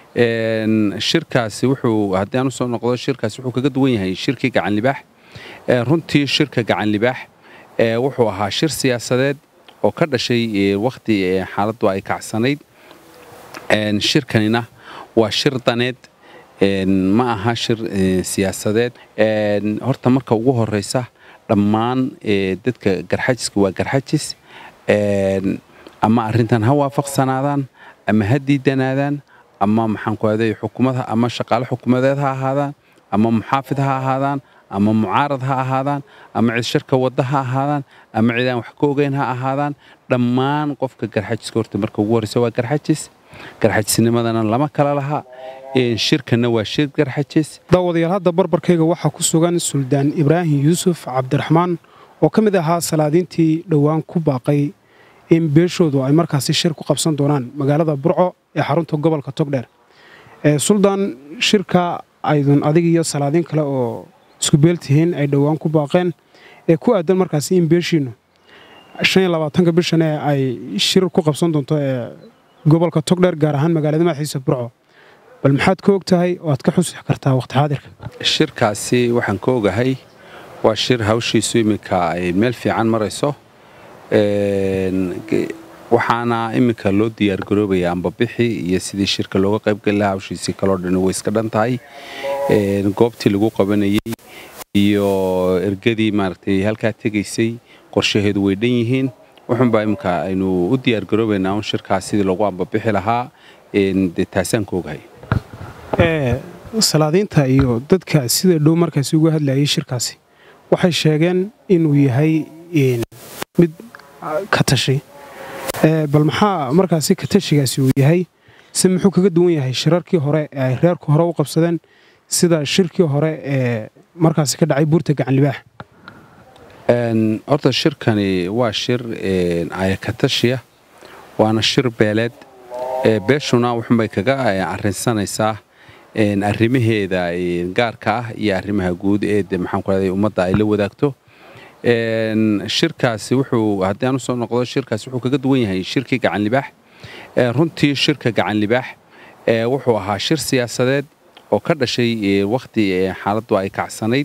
shirkaasi wuxuu haddii aan u soo noqdo shirkaasi wuxuu kaga duwan yahay shirkii gacan libaax. Runtii shirka gacan libaax wuxuu ahaa shir siyaasadeed oo ka dhashay waqti xaaladdu ay kacsanayd. Shirkanina waa shir daneed ma aha shir siyaasadeed. Horta marka ugu horeysa dhammaan dadka garxajiska waa garxajis, ama arrintan ha waafaqsanaadaan ama ha diidanaadaan ama maxaan ku ahaday xukuumadda ama shaqaale xukuumadeed ha ahaadaan ama muxaafid ha ahaadaan ama mucaarad ha ahaadaan ama cid shirka wadda ha ahaadaan ama cid aan wax ka ogeyn ha ahaadaan. dhammaan qofka garxajiska horta marka ugu horeysa waa garxajis, garxajisnimadana lama kala laha. shirkana waa shir garxajis. daawadayaal hadda barbarkayga waxaa ku sugan Suldaan Ibraahim Yuusuf Cabdiraxmaan oo ka mid ahaa salaadiintii dhowaan ku baaqay in beeshoodu ay markaasi shir ku qabsan doonaan magaalada Burco ee xarunta gobolka Togdheer. Suldaan, shirka aydan adiga iyo salaadiin kale oo isku beeltihiin ay dhowaan ku baaqeen ee ku aadan markaasi in beeshiinu 25 bishan ay shir ku qabsan doonto ee gobolka Togdheer gaar ahaan magaalada madaxiisa Burco. bal maxaad ka ogtahay oo aad ka xusi kartaa waqti xaadirka? shirkaasi waxaan ka ogahay waa shir hawshiisu iminka ay meel fiican marayso. waxaana iminka loo diyaar garoobayaa ambabixi iyo sidii shirka looga qayb gali lahaa. hawshiisii kaloo dhan way iska dhan tahay. goobtii lagu qabanayay iyo ergadii maaragtay halkaa tegaysay qorshaheedu way dhan yihiin. wuxuunbaa iminka aynu u diyaar garoobaynaa un shirkaas sidii loogu ambabixi lahaa. taasaan ka ogahay. salaadiinta iyo dadka sida dhow markaasi uga hadlayay shirkaasi waxay sheegeen inuu yahay mid ka tashi. bal maxaa markaasi ka tashigaasi uu yahay? si muxuu kaga duwan yahay shirarkii hore ee ay reerku hore u qabsadeen sida shirkii hore ee markaasi ka dhacay buurta gacan libaax? horta shirkani waa shir ka tashiya, waana shir beeleed. beeshuna wuxuunbay kaga arrinsanaysaa arrimaheeda gaarka ah iyo arrimaha guud ee maxaan ku raday ummadda ay la wadaagto. shirkaasi wuxuu haddii aan u soo noqdo shirkaasi wuxuu kaga duwan yahay shirkii gacan libaax. runtii shirka gacan libaax wuxuu ahaa shir siyaasadeed oo ka dhashay waqti xaaladdu ay kacsanayd.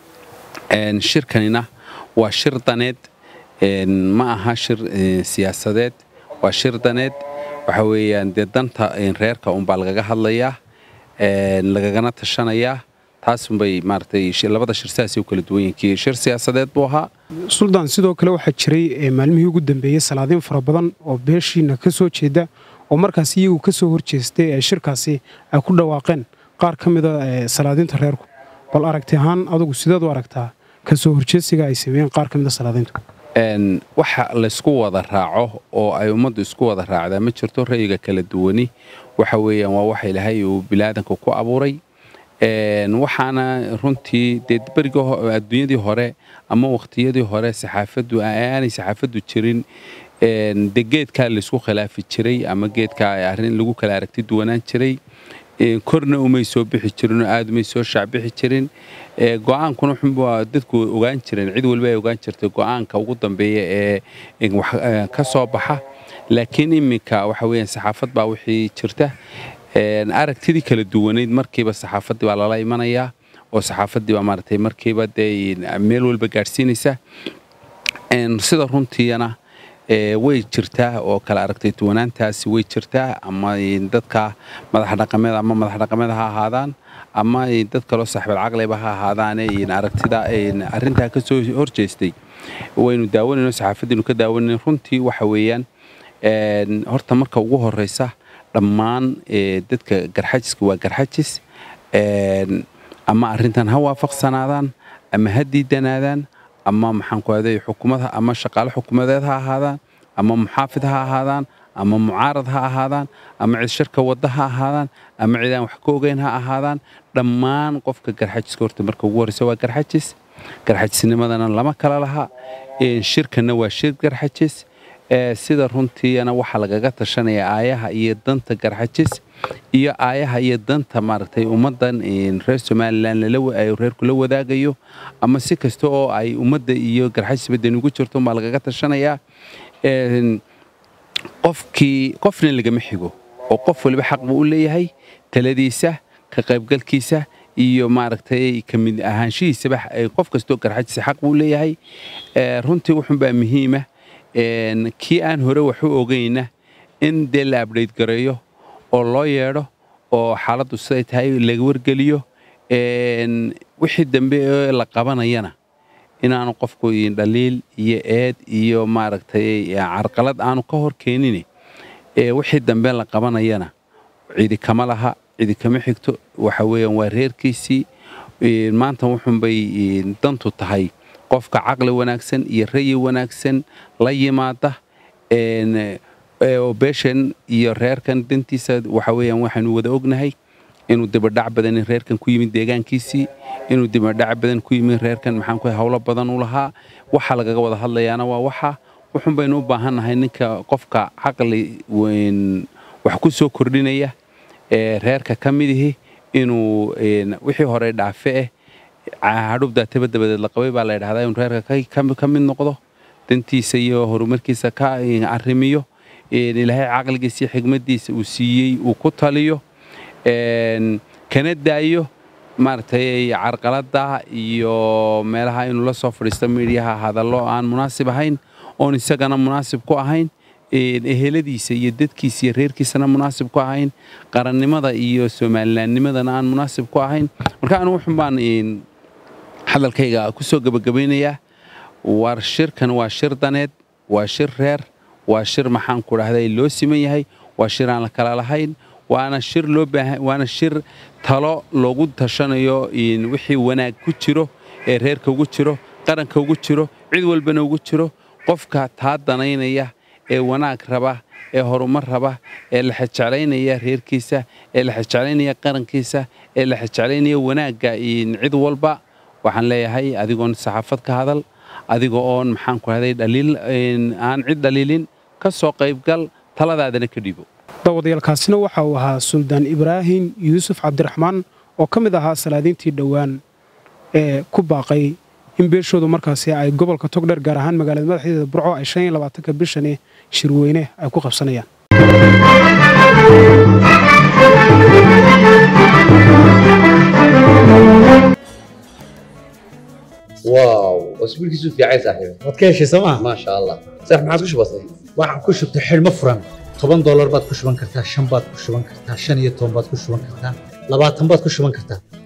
shirkanina waa shir daneed ma aha shir siyaasadeed, waa shir daneed. waxa weeyaan dee danta reerka unbaa lagaga hadlayaa, lagagana tashanayaa. taasunbay maaragtay labada shir saasay u kala duwan yihiin. shir siyaasadeed buu ahaa. Suldaan, sidoo kale waxaa jiray maalmihii ugu dambeeyey salaadiin fara badan oo beeshiina ka soo jeeda oo markaasi iyagu ka soo horjeestay ee shirkaasi ay ku dhawaaqeen qaar ka mida salaadiinta reerku. bal aragti ahaan adigu sideed u aragtaa ka soo horjeesiga ay sameeyeen qaar ka mida salaadiintu? waxa laysku wada raaco oo ay ummaddu isku wada raacdaa ma jirto. ra'yiga kala duwani waxa weeyaan waa waxa Ilaahay uu bilaadanka ku abuuray. waxaana runtii dee beriga adduunyadii hore ama waqtiyadii hore aanay saxaafaddu jirin. dee geedkaa laysku khilaafi jiray ama geedkaa arrin lagu kala aragti duwanaan jiray. korna umay soo bixi jirin oo aad umay soo shaacbixi jirin. go'aankuna wuxuunbaa dadku ogaan jireen, cid walba ay ogaan jirtay go'aanka ugu dambeeya ee ka soo baxa. laakiin iminka waxa weeyaan saxaafad baa wixii jirta. aragtidii kala duwanayd markiiba saxaafaddii baa lala imanayaa oo saxaafaddii baa maaragtay markiiba dee meel walba gaadhsiinaysa. sida runtiina way jirtaa oo kala aragtay duwanaantaasi way jirtaa. ama dadka madax dhaqameed ha ahaadaan ama dad kaloo saaxiibal caqliba ha ahaadaane aragtida arrintaa ka soo horjeestay waynu daawanayno, saxaafaddiinu ka daawanayno. runtii waxa weeyaan horta marka ugu horeysa dhammaan dadka garxajiska waa garxajis, ama arrintan ha waafaqsanaadaan ama ha diidanaadaan ama maxaan ku ahaday xukuumadda ama shaqaale xukuumadeed ha ahaadaan ama muxaafid ha ahaadaan ama mucaarad ha ahaadaan ama cid shirka wadda ha ahaadaan ama cid aan wax ka ogeyn ha ahaadaan. dhammaan qofka garxajiska horta marka ugu horeysa waa garxajis, garxajisnimadana lama kala laha. shirkana waa shir garxajis. sida runtiina waxaa lagaga tashanaya aayaha iyo danta garxajis iyo aayaha iyo danta maaragtay ummaddan reer Somaliland reerku la wadaagayo. ama si kasta oo ay ummadda iyo garxajisba dan ugu jirto baa lagaga tashanayaa. qofna lagama xigo, oo qof waliba xaq buu u leeyahay taladiisa ka qaybgalkiisa iyo maaragtay kamid ahaanshihiisaba qof kastoo garxajisa xaq buu leeyahay runtii wuxun baa muhiima kii aan hore wax u ogeyna in dee la update gareeyo oo loo yeedho oo xaaladdu siday tahay laga wargeliyo wixii dambe ee la qabanayana inaanu qofku dhaliil iyo eed iyo maaragtay carqalad aanu ka hor keenin wixii dambe la qabanayana cidi kama laha cidi kama xigto waxa weeyaan waa reerkiisii maanta wuxun bay dantu tahay qofka caqli wanaagsan iyo rayi wanaagsan la yimaada oo beeshan iyo reerkan dantiisa waxa weeyaan waxaanu wada ognahay inuu dibadhac badan reerkan ku yimid deegaankiisii inuu dibadhac badan ku yimid reerkan maxaan ku hawlo badan u lahaa waxa laga wada hadlayaana waa wuxun baynu u baahanahay ninka qofka caqli weyn wax ku soo kordhinaya reerka kamidihi inuu wixii hore dhaafe hadhubda tabadabadeed la qabay baa la yiraahdaa in reerka ka mid noqdo dantiisa iyo horumarkiisa ka arrimiyo ilaahay caqligiisa iyo xigmadiisa uu siiyey uu ku taliyo kana daayo maartay carqalada iyo meelaha inuu la soo fadhiisto miidiyaha hadallo aan munaasib ahayn oo isagana munaasib ku ahayn eheladiisa iyo dadkiisa iyo reerkiisana munaasib ku ahayn qarannimada iyo Soomaalilandnimadana aan munaasib ku ahayn marka anu wuxuu baan hadalkayga ku soo gabagabaynayaa war shirkan waa shir daneed waa shir reer waa shir maxaan ku raahday loo siman yahay waa shir aan la kala lahayn waana shir loo baahan waana shir talo loogu tashanayo in wixii wanaag ku jiro ee reerka ugu jiro qaranka ugu jiro cid walbana ugu jiro qofka taa danaynaya ee wanaag raba ee horumar raba ee la xajaleynaya reerkiisa ee la xajaleynaya qarankiisa ee la xajaleynaya wanaaga in cid walba waxaan leeyahay adigoon saxaafad ka hadal adigoo oon maxaan ku raahday dhaliil aan cid dhaliilin ka soo qaybgal taladaadana ka dhibo dawadayalkaasina waxa uu ahaa Suldaan Ibraahim Yuusuf Cabdiraxmaan oo ka mid ahaa salaadiintii dhawaan ee ku baaqay in beeshoodu markaasi ay gobolka Togdheer gaar ahaan magaalada madaxdeeda Burco ay 25 bishan shirweyne ay ku qabsanayaan واو اسبوعك في عايز صاحبي waad ka heshay sooma ما شاء الله صح ما عاد كش بسيط waxaan ku shubtay xilmo furan $10 baad ku shuban kartaa 5 baad ku shuban kartaa 15 baad ku shuban kartaa 20 baad ku shuban kartaa